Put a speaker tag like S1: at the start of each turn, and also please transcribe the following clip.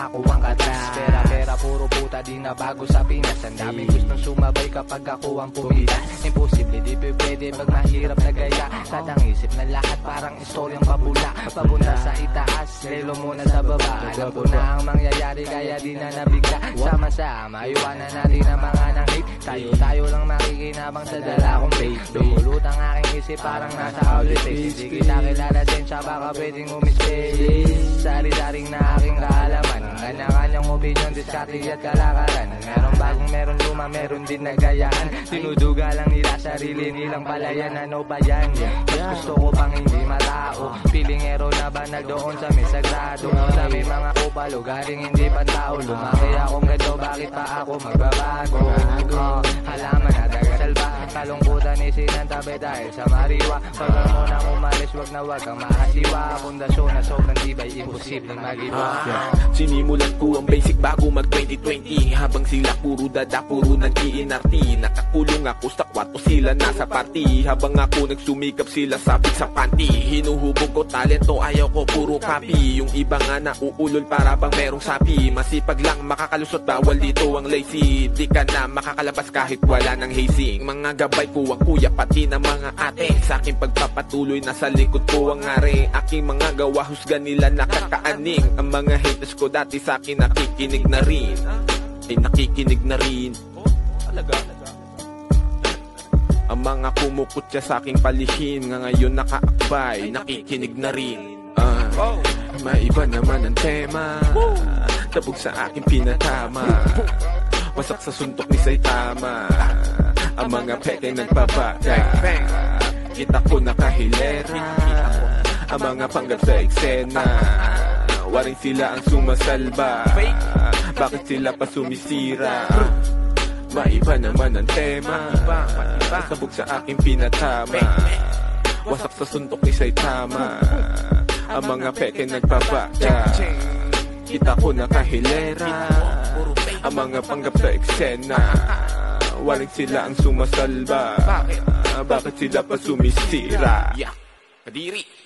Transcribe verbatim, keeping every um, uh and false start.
S1: ako ang katras. Pera pera puro puta di na bago sa Pinas. Ang daming gustong sumabay kapag ako ang pumitas. Imposible di pwede pag mahirap na gaya. Sadang isip na lahat parang istoryang pabula. Papunta sa itaas, lelo muna sa baba. Alam ko na ang mangyayari kaya di na nabigla. Sama-sama, iwanan natin ang mga nang hate. Tayo-tayo lang makikinabang sa dala kong bait. Dumulot ang aking isip parang nasa outlet. Hindi kita kilala din siya baka pwedeng umispace. Sari-saring na aking kaalaman. Kanya-kanyang opinion, diskarte at kalakaran. Meron bagong meron luma, meron din nagayaan. Tinuduga lang nila sarili nilang palayan. Ano ba yan? Mas gusto ko pang hindi matao. Pilingero na ba na doon sa misagrado? Sabi mga kupalo, galing hindi pantao. Lumaki akong ganito, bakit pa ako magbabago? Uh, halaman na tagasalba, kalungkutan isinantabi dahil sa mariwa. Pag mo nang umalis, wag na wag ang makasiwa. Pundasyon na sobrang tibay, imposibleng mag-iba.
S2: uh, Sinimulan ko ang basic bago mag twenty twenty. Habang sila puro dada, puro nag-I N R T. Nakakulong ako sa kwarto, sila nasa party. Habang ako nagsumikap, sila sabit sa panty. Hinuhubog ko talento, ayaw ko puro copy. Yung iba nga nauulol para bang merong sapi. Masipag lang makakalusot, bawal dito ang lazy. Di ka na makakalabas kahit wala ng hazing. Mga gabay ko ang kuya, pati na mga ate. Sa aking pagpapatuloy, nasa likod ko ang are. Aking mga gawa, husga nila nakakaaning. Ang mga haters ko dati sa akin nakikinig na rin. Ay nakikinig na rin. Talaga. Ang mga kumukutya sa aking palihim, nga ngayon nakaakbay, nakikinig na rin. uh, Maiba naman ang tema, tabog sa aking pinatama. Wasak sa suntok ni Saitama. Ang mga peke nagbabaga. Kita ko nakahilera. Ang mga panggap sa eksena, waring sila ang sumasalba. Bakit sila pa sumisira? Maiba naman ang tema, sabog sa aking pinatama. Wasak sa suntok ni Saitama. Ang mga peke nagbabaga. Kita ko nakahilera. Ang mga panggap sa eksena, waring sila ang sumasalba. Bakit sila pa sumisira? Kadiri.